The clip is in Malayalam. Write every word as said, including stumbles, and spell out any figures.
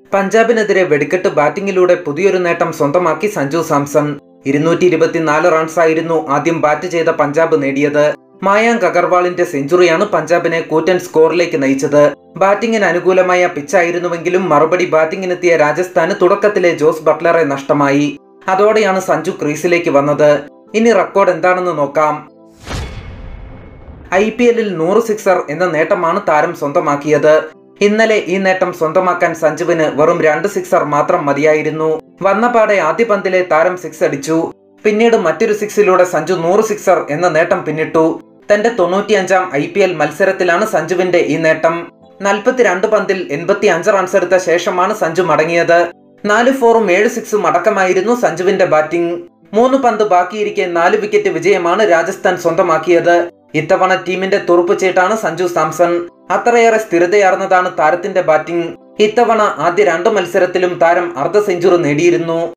പഞ്ചാബിനെതിരെ വെടിക്കെട്ട് ബാറ്റിംഗിലൂടെ പുതിയൊരു നേട്ടം സ്വന്തമാക്കി സഞ്ജു സാംസൺ. ഇരുന്നൂറ്റി ഇരുപത്തിനാല് റൺസായിരുന്നു ആദ്യം ബാറ്റ് ചെയ്ത പഞ്ചാബ് നേടിയത്. മായാങ്ക് അഗർവാളിന്റെ സെഞ്ചുറിയാണ് പഞ്ചാബിനെ കൂറ്റൻ സ്കോറിലേക്ക് നയിച്ചത്. ബാറ്റിംഗിന് അനുകൂലമായ പിച്ചായിരുന്നുവെങ്കിലും മറുപടി ബാറ്റിംഗിനെത്തിയ രാജസ്ഥാന് തുടക്കത്തിലെ ജോസ് ബട്ട്ലറെ നഷ്ടമായി. അതോടെയാണ് സഞ്ജു ക്രീസിലേക്ക് വന്നത്. ഇനി റെക്കോർഡ് എന്താണെന്ന് നോക്കാം. ഐ പി എല്ലിൽ നൂറ് സിക്സർ എന്ന നേട്ടമാണ് താരം സ്വന്തമാക്കിയത്. ഇന്നലെ ഈ നേട്ടം സ്വന്തമാക്കാൻ സഞ്ജുവിന് വെറും രണ്ട് സിക്സർ മാത്രം മതിയായിരുന്നു. വന്നപാടെ ആദ്യ പന്തിലെ താരം സിക്സ് അടിച്ചു. പിന്നീട് മറ്റൊരു സിക്സിലൂടെ സഞ്ജു നൂറ് സിക്സർ എന്ന നേട്ടം പിന്നിട്ടു. തന്റെ തൊണ്ണൂറ്റിയഞ്ചാം ഐ പി എൽ മത്സരത്തിലാണ് സഞ്ജുവിന്റെ ഈ നേട്ടം. നാൽപ്പത്തിരണ്ട് പന്തിൽ എൺപത്തി അഞ്ച് റൺസ് എടുത്ത ശേഷമാണ് സഞ്ജു മടങ്ങിയത്. നാല് ഫോറും ഏഴ് സിക്സും അടക്കമായിരുന്നു സഞ്ജുവിന്റെ ബാറ്റിംഗ്. മൂന്ന് പന്ത് ബാക്കിയിരിക്കെ നാല് വിക്കറ്റ് വിജയമാണ് രാജസ്ഥാൻ സ്വന്തമാക്കിയത്. ഇത്തവണ ടീമിന്റെ തുറുപ്പുചീട്ടാണ് സഞ്ജു സാംസൺ. അത്രയേറെ സ്ഥിരതയാർന്നതാണ് താരത്തിന്റെ ബാറ്റിംഗ്. ഇത്തവണ ആദ്യ രണ്ട് മത്സരത്തിലും താരം അർദ്ധ സെഞ്ചുറി നേടിയിരുന്നു.